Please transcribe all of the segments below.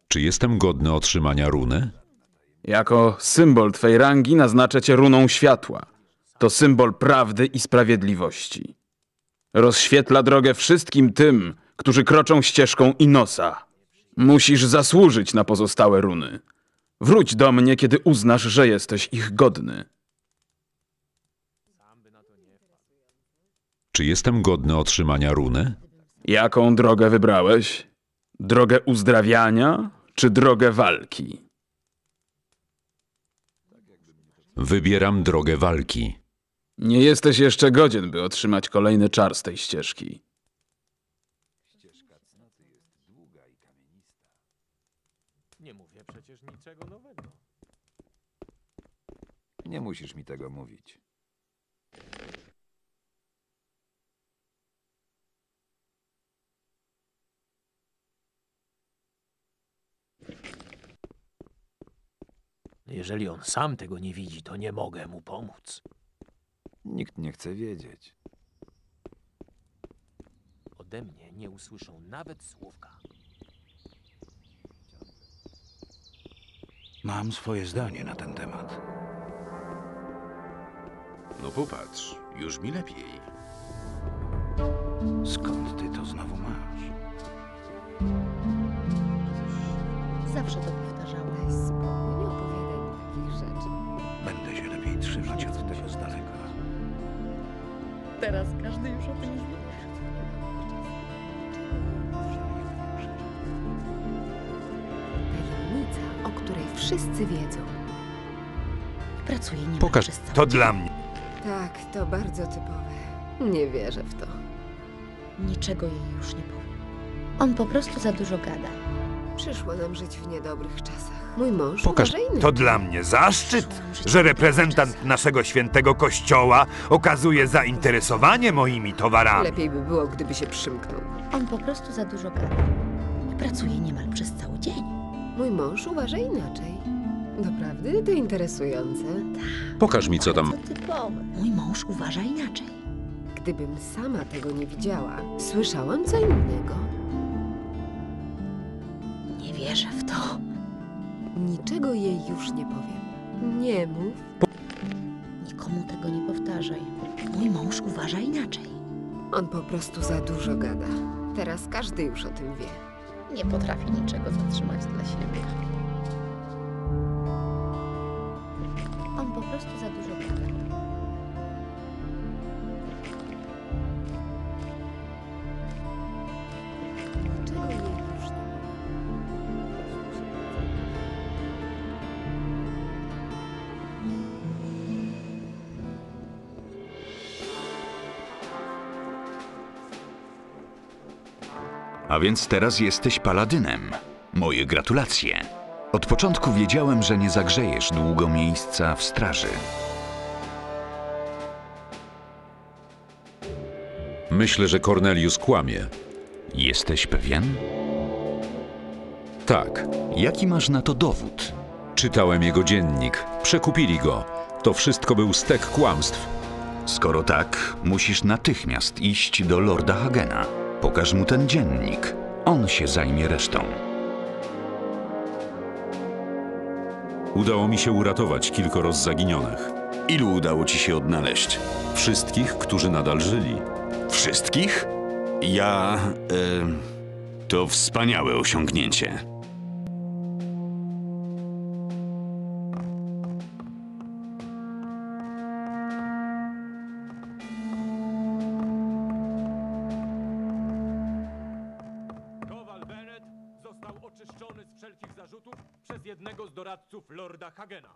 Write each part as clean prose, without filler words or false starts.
Czy jestem godny otrzymania runy? Jako symbol twej rangi naznaczę cię runą światła. To symbol prawdy i sprawiedliwości. Rozświetla drogę wszystkim tym, którzy kroczą ścieżką Inosa. Musisz zasłużyć na pozostałe runy. Wróć do mnie, kiedy uznasz, że jesteś ich godny. Czy jestem godny otrzymania runy? Jaką drogę wybrałeś? Drogę uzdrawiania czy drogę walki? Wybieram drogę walki. Nie jesteś jeszcze godzien, by otrzymać kolejny czar z tej ścieżki. Nie mówię przecież niczego nowego. Nie musisz mi tego mówić. Jeżeli on sam tego nie widzi, to nie mogę mu pomóc. Nikt nie chce wiedzieć. Ode mnie nie usłyszą nawet słówka. Mam swoje zdanie na ten temat. No popatrz, już mi lepiej. Skąd ty to znowu masz? Zawsze to powtarzałam. Spokój, nie opowiadaj mi takich rzeczy. Będę się lepiej trzymać od tego z daleka. Teraz każdy już o tym wie. Tajemnica, o której wszyscy wiedzą. Pracuje niemal Pokaż. przez cały To dla mnie. Tak, to bardzo typowe. Nie wierzę w to. Niczego jej już nie powiem. On po prostu za dużo gada. Przyszło nam żyć w niedobrych czasach. Mój mąż Pokaż. uważa inny. To dla mnie zaszczyt, Przyszło nam żyć że w reprezentant czasach. naszego świętego kościoła okazuje zainteresowanie moimi towarami. Lepiej by było, gdyby się przymknął. On po prostu za dużo gada. I pracuje niemal przez cały dzień. Mój mąż uważa inaczej. Doprawdy to interesujące. Pokaż mi, co tam. Bardzo typowe. Mój mąż uważa inaczej. Gdybym sama tego nie widziała, słyszałam co innego. Nie wierzę w to. Niczego jej już nie powiem. Nie mów. Nikomu tego nie powtarzaj. Mój mąż uważa inaczej. On po prostu za dużo gada. Teraz każdy już o tym wie. Nie potrafi niczego zatrzymać dla siebie. On po prostu za dużo gada. Czego jej już nie powiem. A więc teraz jesteś paladynem. Moje gratulacje. Od początku wiedziałem, że nie zagrzejesz długo miejsca w straży. Myślę, że Cornelius kłamie. Jesteś pewien? Tak. Jaki masz na to dowód? Czytałem jego dziennik. Przekupili go. To wszystko był stek kłamstw. Skoro tak, musisz natychmiast iść do Lorda Hagena. Pokaż mu ten dziennik. On się zajmie resztą. Udało mi się uratować kilkoro z zaginionych. Ilu udało ci się odnaleźć? Wszystkich, którzy nadal żyli. Wszystkich? To wspaniałe osiągnięcie. Kowal Bennett został oczyszczony z wszelkich zarzutów przez jednego z doradców Lorda Hagena.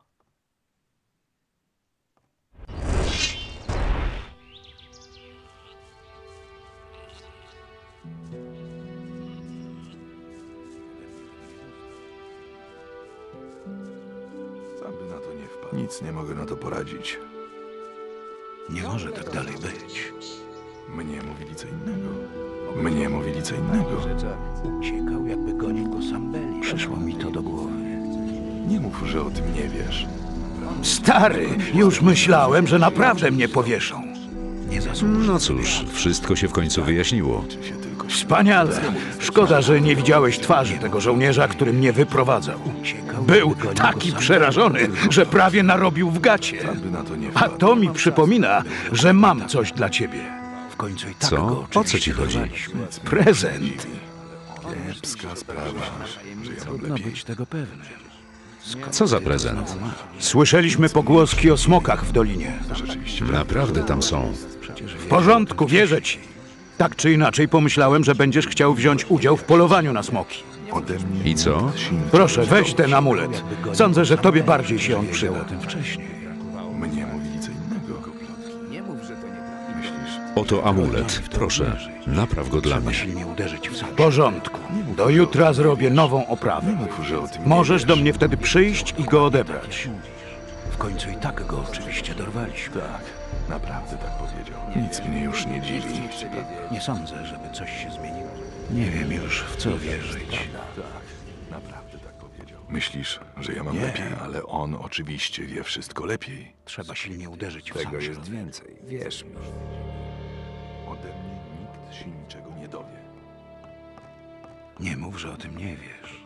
Sam by na to nie wpadł. Nic nie mogę na to poradzić. Nie może tak dalej być. Mnie mówili co innego. Mnie mówili co innego. Uciekał, jakby gonił go sam Belli. Przyszło mi to do głowy. Nie mów, że o tym nie wiesz. Stary, już myślałem, że naprawdę mnie powieszą. Nie zasłużył. No cóż, wszystko się w końcu wyjaśniło. Czy się tylko Wspaniale. Szkoda, że nie widziałeś twarzy tego żołnierza, który mnie wyprowadzał. Był taki przerażony, że prawie narobił w gacie. By na to nie A to mi przypomina, że mam coś dla ciebie. W końcu i tak Co? go O co ci chodzi? Prezent. Kiepska sprawa, że ja mam Trudno lepiej. być tego pewnym. Co za prezent? Słyszeliśmy pogłoski o smokach w dolinie. Rzeczywiście. Naprawdę tam są. W porządku, wierzę ci. Tak czy inaczej pomyślałem, że będziesz chciał wziąć udział w polowaniu na smoki. Ode mnie I co? Proszę, weź ten amulet. Sądzę, że tobie bardziej się on przyda. mnie mówili co innego. Myślisz, Oto amulet. Proszę, napraw go dla mnie. W porządku. Do jutra zrobię nową oprawę. mów, że o tym nie Możesz wiesz. do mnie wtedy przyjść i go odebrać. W końcu i tak go oczywiście dorwaliśmy. Tak, naprawdę tak powiedział. Nic mnie już nie dziwi. Nie sądzę, żeby coś się zmieniło. Nie wiem już, w co wierzyć. Naprawdę tak powiedział. Myślisz, że ja mam Nie. lepiej, ale on oczywiście wie wszystko lepiej. Trzeba silnie uderzyć w Tego sam jest środek. więcej, wierz mi. Ode mnie nikt się niczego nie dowie. Nie mów, że o tym nie wiesz.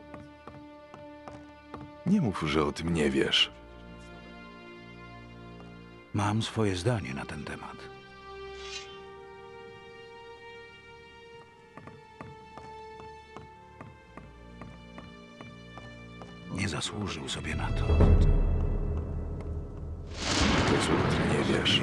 Nie mów, że o tym nie wiesz. Mam swoje zdanie na ten temat. Nie zasłużył sobie na to. To, że o tym nie wiesz.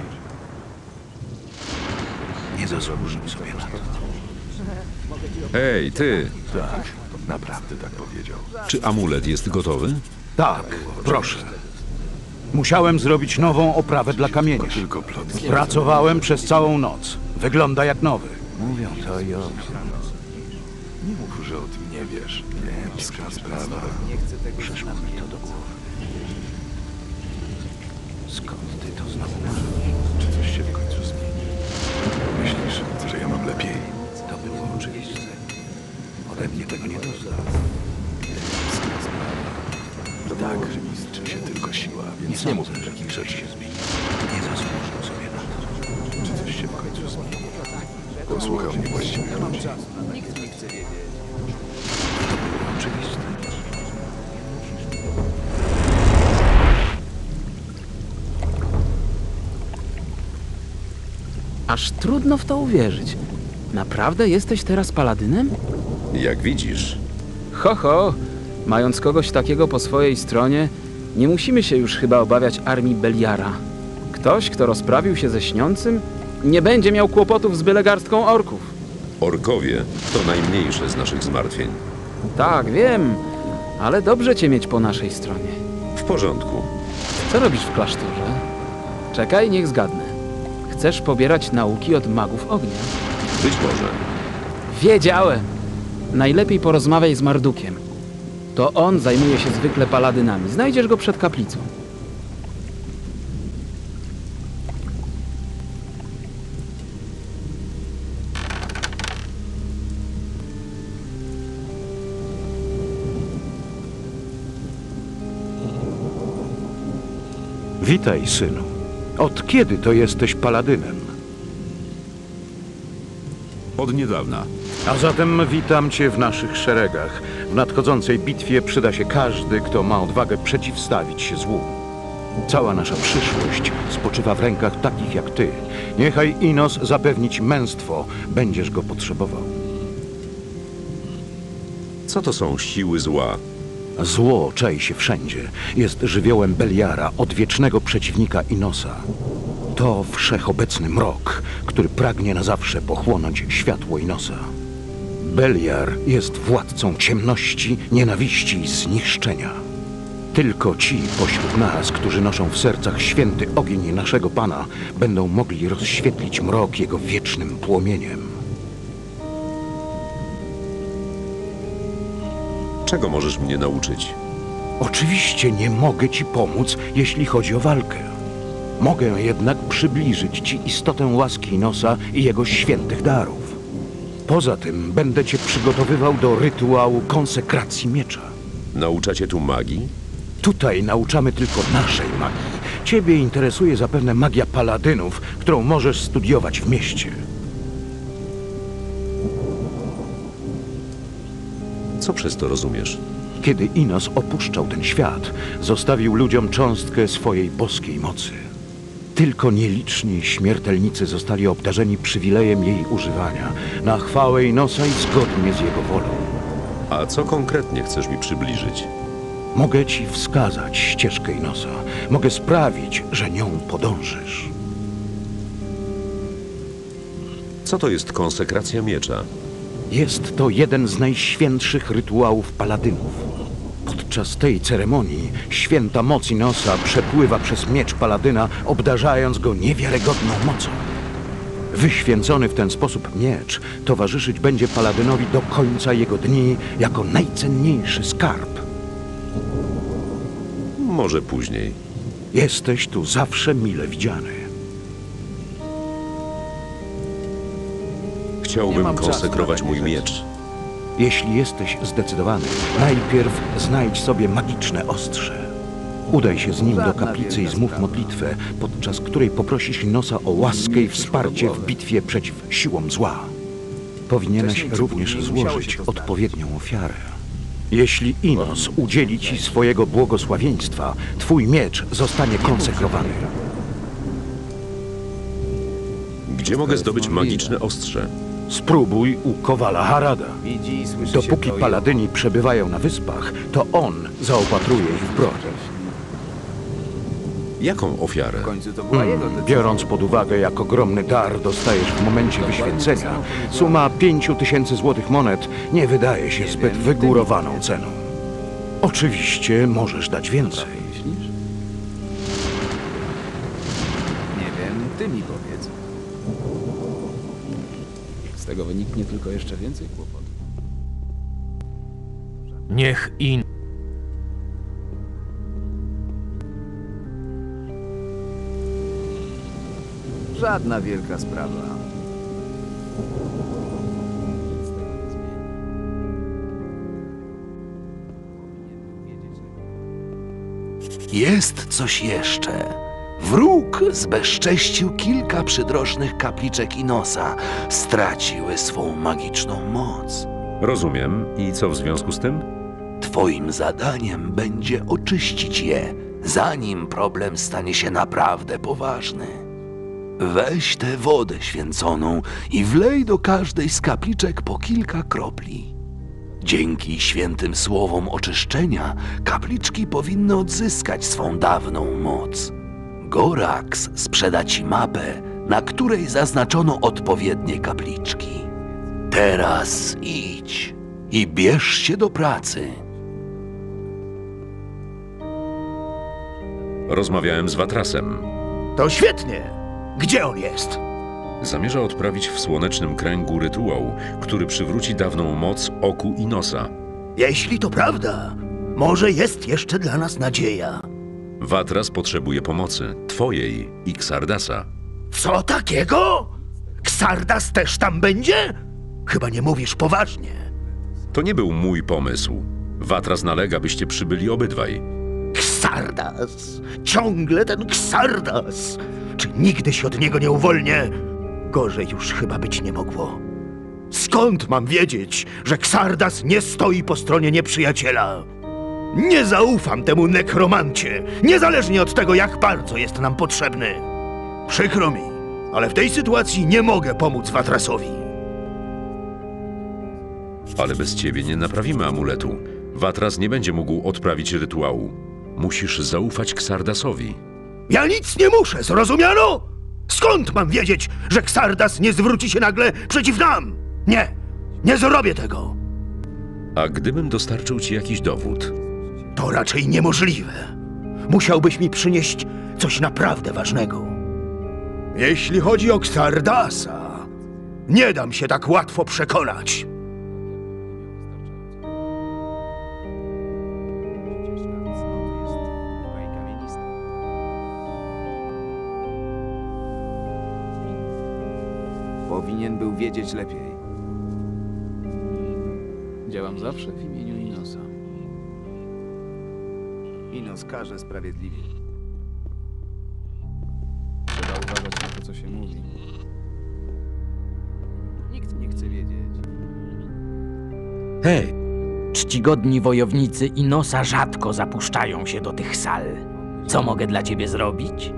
Nie zasłużył sobie na to. Ej, ty! Tak, naprawdę tak powiedział. Czy amulet jest gotowy? Tak, proszę. Musiałem zrobić nową oprawę dla kamienia. Tylko plotki. Pracowałem przez całą noc. Wygląda jak nowy. Mówią to i o. Nie mów, że o tym nie wiesz. Kiepska sprawa. Przyszło mi to do głowy. Skąd ty to znowu masz? Czy coś się w końcu zmieni? Myślisz, że ja mam lepiej? To było oczywiste. Ode mnie tego nie dostał. Tak, liczy się tylko siła, więc nie mów mi takich rzeczy. Nie zasłużył sobie na to. Czy coś się w końcu zmieni? Posłuchał mnie właściwych ludzi. To było oczywiste. Aż trudno w to uwierzyć. Naprawdę jesteś teraz paladynem? Jak widzisz. Ho, ho! Mając kogoś takiego po swojej stronie, nie musimy się już chyba obawiać armii Beliara. Ktoś, kto rozprawił się ze śniącym, nie będzie miał kłopotów z byle garstką orków. Orkowie to najmniejsze z naszych zmartwień. Tak, wiem, ale dobrze cię mieć po naszej stronie. W porządku. Co robisz w klasztorze? Czekaj, niech zgadnę. Chcesz pobierać nauki od magów ognia? Być może. Wiedziałem! Najlepiej porozmawiaj z Mardukiem. To on zajmuje się zwykle paladynami. Znajdziesz go przed kaplicą. Witaj, synu. Od kiedy to jesteś paladynem? Od niedawna. A zatem witam cię w naszych szeregach. W nadchodzącej bitwie przyda się każdy, kto ma odwagę przeciwstawić się złu. Cała nasza przyszłość spoczywa w rękach takich jak ty. Niechaj Inos zapewni ci męstwo, będziesz go potrzebował. Co to są siły zła? Zło czai się wszędzie. Jest żywiołem Beliara, odwiecznego przeciwnika Inosa. To wszechobecny mrok, który pragnie na zawsze pochłonąć światło Inosa. Beliar jest władcą ciemności, nienawiści i zniszczenia. Tylko ci pośród nas, którzy noszą w sercach święty ogień naszego Pana, będą mogli rozświetlić mrok jego wiecznym płomieniem. Czego możesz mnie nauczyć? Oczywiście nie mogę ci pomóc, jeśli chodzi o walkę. Mogę jednak przybliżyć ci istotę łaski Inosa i jego świętych darów. Poza tym będę cię przygotowywał do rytuału konsekracji miecza. Nauczacie tu magii? Tutaj nauczamy tylko naszej magii. Ciebie interesuje zapewne magia paladynów, którą możesz studiować w mieście. Co przez to rozumiesz? Kiedy Inos opuszczał ten świat, zostawił ludziom cząstkę swojej boskiej mocy. Tylko nieliczni śmiertelnicy zostali obdarzeni przywilejem jej używania na chwałę Inosa i zgodnie z jego wolą. A co konkretnie chcesz mi przybliżyć? Mogę ci wskazać ścieżkę Inosa. Mogę sprawić, że nią podążysz. Co to jest konsekracja miecza? Jest to jeden z najświętszych rytuałów paladynów. Podczas tej ceremonii święta moc Inosa przepływa przez miecz paladyna, obdarzając go niewiarygodną mocą. Wyświęcony w ten sposób miecz towarzyszyć będzie paladynowi do końca jego dni jako najcenniejszy skarb. Może później. Jesteś tu zawsze mile widziany. Chciałbym konsekrować mój miecz. Jeśli jesteś zdecydowany, najpierw znajdź sobie magiczne ostrze. Udaj się z nim do kaplicy i zmów modlitwę, podczas której poprosisz Inosa o łaskę i wsparcie w bitwie przeciw siłom zła. Powinieneś również złożyć odpowiednią ofiarę. Jeśli Inos udzieli ci swojego błogosławieństwa, twój miecz zostanie konsekrowany. Gdzie mogę zdobyć magiczne ostrze? Spróbuj u Kowala Harada. Dopóki paladyni przebywają na wyspach, to on zaopatruje ich w broń. Jaką ofiarę? Biorąc pod uwagę, jak ogromny dar dostajesz w momencie wyświęcenia, suma 5000 złotych monet nie wydaje się zbyt wygórowaną ceną. Oczywiście możesz dać więcej. Nie wiem, ty mi powiedz. Z tego wyniknie tylko jeszcze więcej kłopotów. Niech Żadna wielka sprawa. Jest coś jeszcze. Wróg zbezcześcił kilka przydrożnych kapliczek Inosa. Straciły swą magiczną moc. Rozumiem. I co w związku z tym? Twoim zadaniem będzie oczyścić je, zanim problem stanie się naprawdę poważny. Weź tę wodę święconą i wlej do każdej z kapliczek po kilka kropli. Dzięki świętym słowom oczyszczenia kapliczki powinny odzyskać swą dawną moc. Gorax sprzeda ci mapę, na której zaznaczono odpowiednie kapliczki. Teraz idź i bierz się do pracy. Rozmawiałem z Watrasem. To świetnie! Gdzie on jest? Zamierza odprawić w Słonecznym Kręgu rytuał, który przywróci dawną moc oku Inosa. Jeśli to prawda, może jest jeszcze dla nas nadzieja. Watras potrzebuje pomocy. Twojej i Xardasa. Co takiego? Xardas też tam będzie? Chyba nie mówisz poważnie. To nie był mój pomysł. Watras nalega, byście przybyli obydwaj. Xardas! Ciągle ten Xardas! Czy nigdy się od niego nie uwolnię? Gorzej już chyba być nie mogło. Skąd mam wiedzieć, że Xardas nie stoi po stronie nieprzyjaciela? Nie zaufam temu nekromancie, niezależnie od tego, jak bardzo jest nam potrzebny. Przykro mi, ale w tej sytuacji nie mogę pomóc Watrasowi. Ale bez ciebie nie naprawimy amuletu. Watras nie będzie mógł odprawić rytuału. Musisz zaufać Xardasowi. Ja nic nie muszę, zrozumiano? Skąd mam wiedzieć, że Xardas nie zwróci się nagle przeciw nam? Nie, nie zrobię tego. A gdybym dostarczył ci jakiś dowód? To raczej niemożliwe. Musiałbyś mi przynieść coś naprawdę ważnego. Jeśli chodzi o Xardasa, nie dam się tak łatwo przekonać. Powinien był wiedzieć lepiej. Działam zawsze w imieniu Inosa. Inos karze sprawiedliwie. Trzeba uważać na to, co się mówi. Nikt nie chce wiedzieć. Hej, czcigodni wojownicy Inosa rzadko zapuszczają się do tych sal. Co mogę dla ciebie zrobić?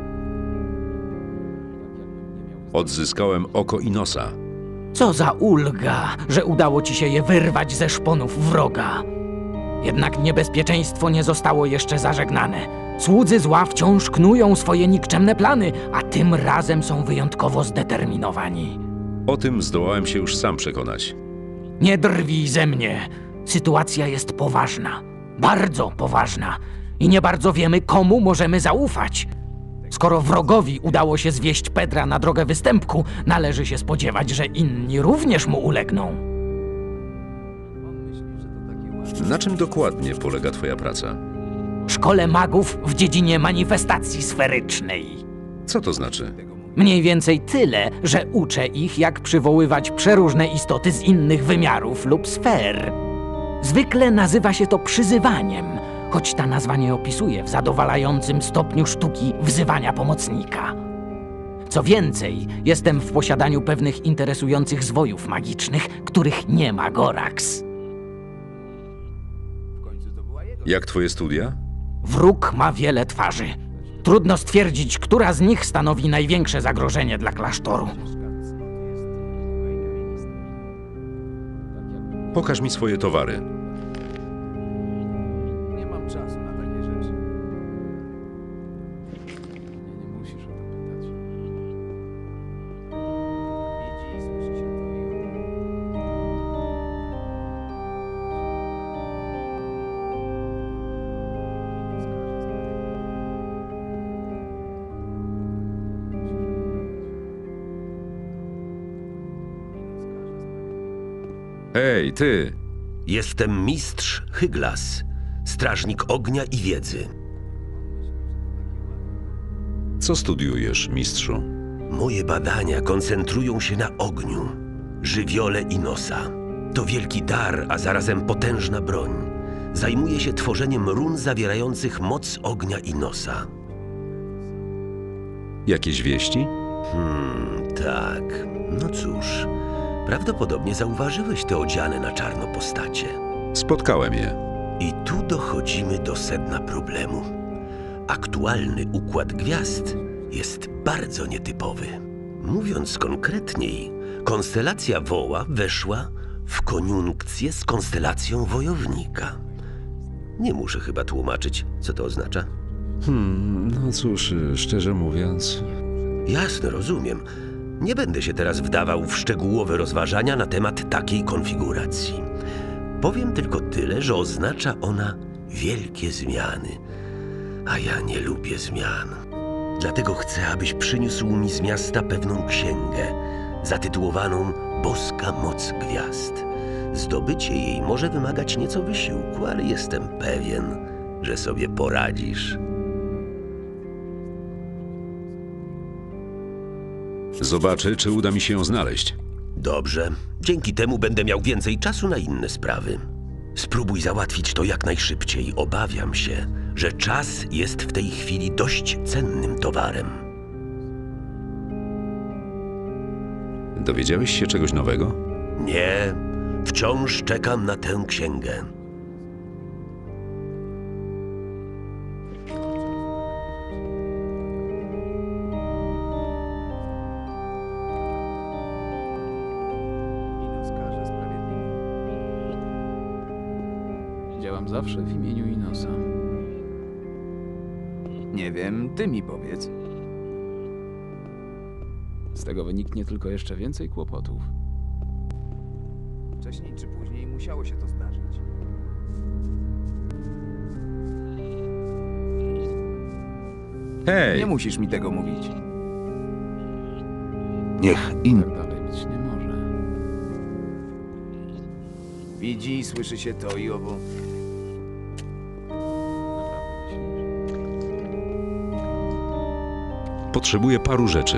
Odzyskałem oko Inosa. Co za ulga, że udało ci się je wyrwać ze szponów wroga. Jednak niebezpieczeństwo nie zostało jeszcze zażegnane. Słudzy zła wciąż knują swoje nikczemne plany, a tym razem są wyjątkowo zdeterminowani. O tym zdołałem się już sam przekonać. Nie drwij ze mnie. Sytuacja jest poważna. Bardzo poważna. I nie bardzo wiemy, komu możemy zaufać. Skoro wrogowi udało się zwieść Pedra na drogę występku, należy się spodziewać, że inni również mu ulegną. Na czym dokładnie polega twoja praca? Szkole magów w dziedzinie manifestacji sferycznej. Co to znaczy? Mniej więcej tyle, że uczę ich, jak przywoływać przeróżne istoty z innych wymiarów lub sfer. Zwykle nazywa się to przyzywaniem, choć ta nazwa nie opisuje w zadowalającym stopniu sztuki wzywania pomocnika. Co więcej, jestem w posiadaniu pewnych interesujących zwojów magicznych, których nie ma Gorax. Jak twoje studia? Wróg ma wiele twarzy. Trudno stwierdzić, która z nich stanowi największe zagrożenie dla klasztoru. Pokaż mi swoje towary. Nie mam czasu na takie rzeczy. Nie musisz o to pytać. Widzi i słyszy się to Hej, ty! Jestem mistrz Hyglas, strażnik ognia i wiedzy. Co studiujesz, mistrzu? Moje badania koncentrują się na ogniu, żywiole Inosa. To wielki dar, a zarazem potężna broń. Zajmuję się tworzeniem run zawierających moc ognia Inosa. Jakieś wieści? Tak. No cóż, prawdopodobnie zauważyłeś te odziane na czarno postacie. Spotkałem je. I tu dochodzimy do sedna problemu. Aktualny układ gwiazd jest bardzo nietypowy. Mówiąc konkretniej, konstelacja Woła weszła w koniunkcję z konstelacją Wojownika. Nie muszę chyba tłumaczyć, co to oznacza. No cóż, szczerze mówiąc... Jasne, rozumiem. Nie będę się teraz wdawał w szczegółowe rozważania na temat takiej konfiguracji. Powiem tylko tyle, że oznacza ona wielkie zmiany. A ja nie lubię zmian. Dlatego chcę, abyś przyniósł mi z miasta pewną księgę, zatytułowaną Boska Moc Gwiazd. Zdobycie jej może wymagać nieco wysiłku, ale jestem pewien, że sobie poradzisz. Zobaczę, czy uda mi się ją znaleźć. Dobrze. Dzięki temu będę miał więcej czasu na inne sprawy. Spróbuj załatwić to jak najszybciej. Obawiam się, że czas jest w tej chwili dość cennym towarem. Dowiedziałeś się czegoś nowego? Nie. Wciąż czekam na tę księgę. Działam zawsze w imieniu Inosa. Nie wiem, ty mi powiedz. Z tego wyniknie tylko jeszcze więcej kłopotów. Wcześniej czy później musiało się to zdarzyć. Hej! Nie musisz mi tego mówić. Niech Tak dalej być nie może. Widzi i słyszy się to i owo. Potrzebuję paru rzeczy.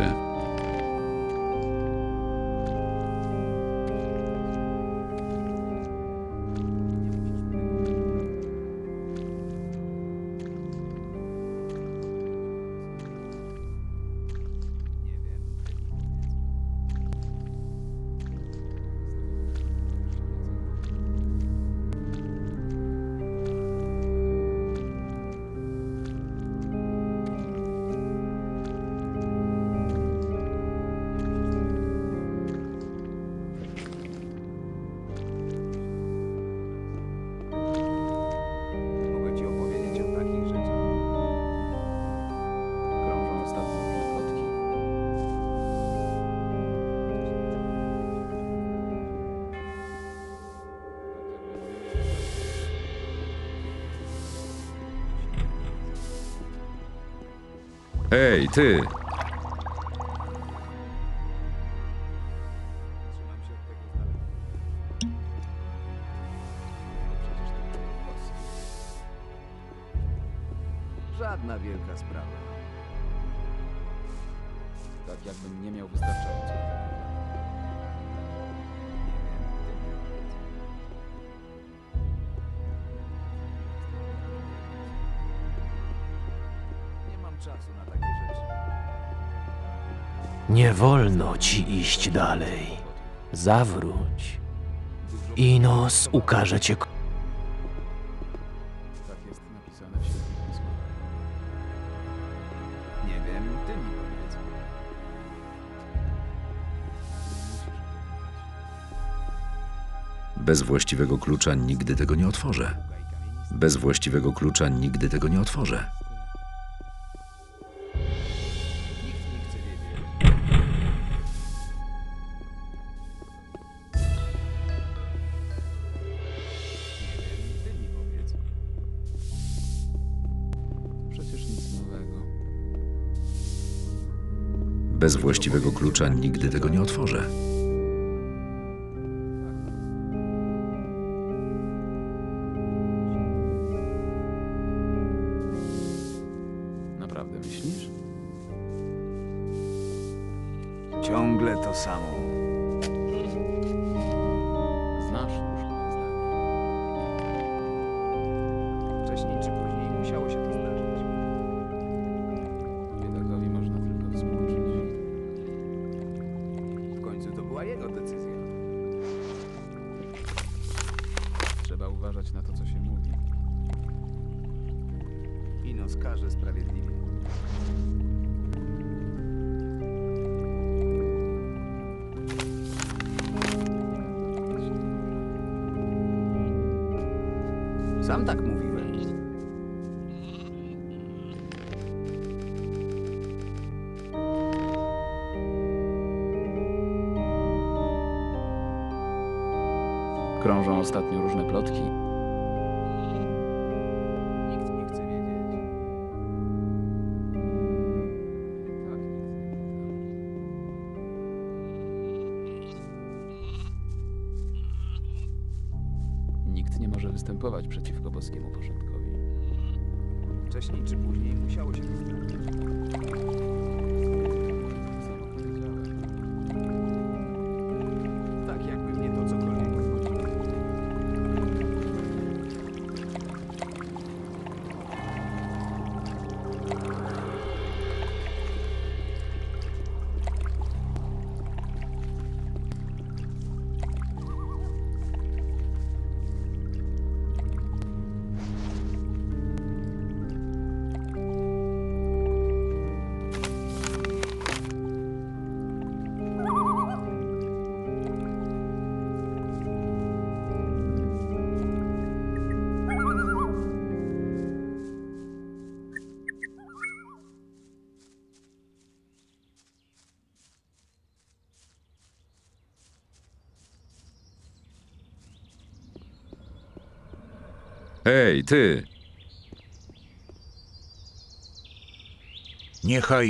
Hej, ty! Żadna wielka sprawa. Tak jakbym nie miał wystarczająco. Nie mam czasu na takie rzeczy. Nie wolno ci iść dalej. Zawróć. Inos ukaże cię. Tak jest napisane w świętych pismach. Nie wiem, ty mi powiedz. Bez właściwego klucza nigdy tego nie otworzę. Bez właściwego klucza nigdy tego nie otworzę. Nikt nie chce wiedzieć. Nie wiem, ty mi powiedz. Przecież nic nowego. Bez właściwego klucza nigdy tego nie otworzę. Naprawdę myślisz? Ciągle to samo. Znasz już moje zdanie. Wcześniej czy później musiało się to zdarzyć. Biedakowi można tylko współczuć. W końcu to była jego decyzja. Trzeba uważać na to, co się mówi. Inos karze sprawiedliwie. Sam tak mówiłem. Krążą ostatnio różne plotki. Nikt nie chce wiedzieć. Tak, nikt nie może występować przeciwko boskiemu porządkowi. Wcześniej czy później musiało się to zdarzyć. Tak jakby mnie to cokolwiek obchodziło. Hej, ty! Niechaj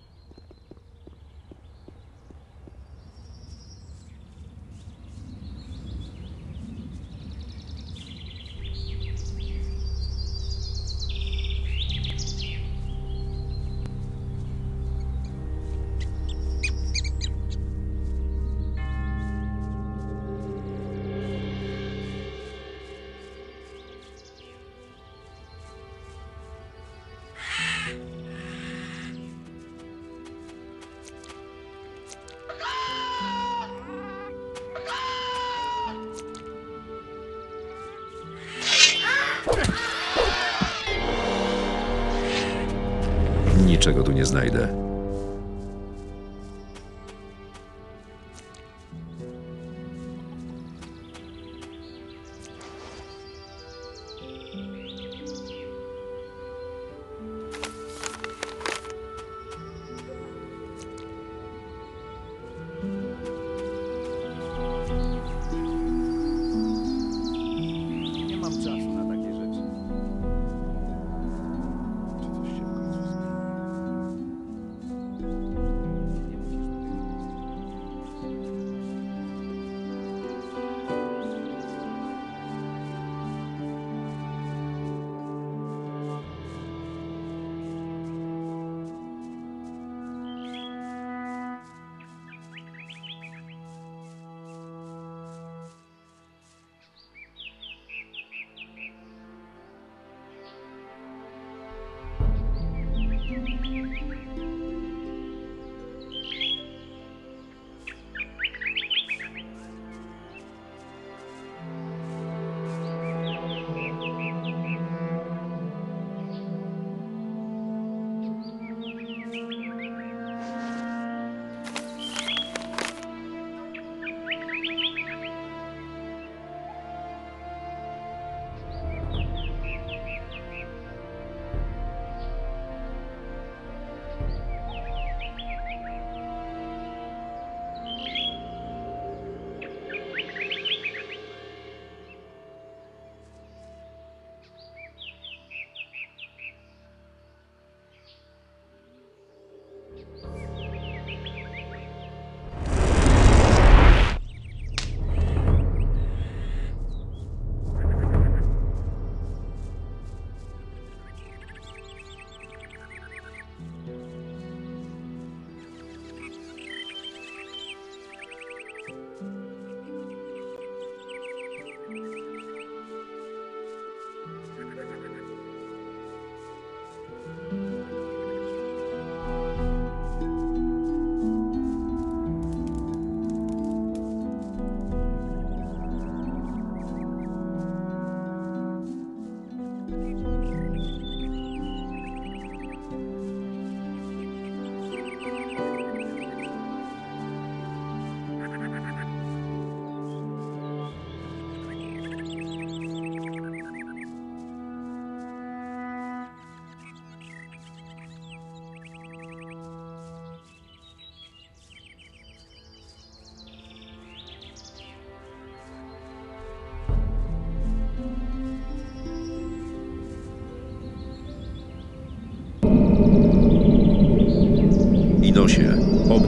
Niczego tu nie znajdę. Nie mam czasu na takie rzeczy. Czy coś się w końcu zmieni?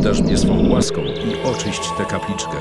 obdarz mnie swą łaską i oczyść tę kapliczkę.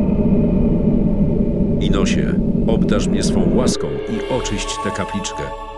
Inosie, obdarz mnie swą łaską i oczyść tę kapliczkę.